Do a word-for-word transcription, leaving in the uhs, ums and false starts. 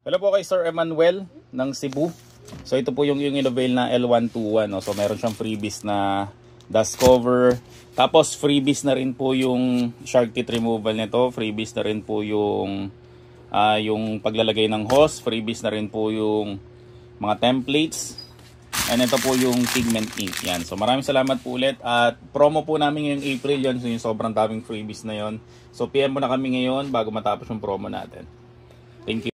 Hello po kay Sir Emmanuel ng Cebu. So ito po yung yung Innovail na L one twenty-one, no? So meron siyang freebies na dust cover. Tapos freebies na rin po yung shark teeth removal nito. Freebies na rin po yung uh, yung paglalagay ng hose. Freebies na rin po yung mga templates. And ito po yung pigment ink. Yan. So maraming salamat po ulit. At promo po namin ngayong April yun. So yung sobrang daming freebies na yon. So P M mo na kami ngayon bago matapos yung promo natin. Thank you.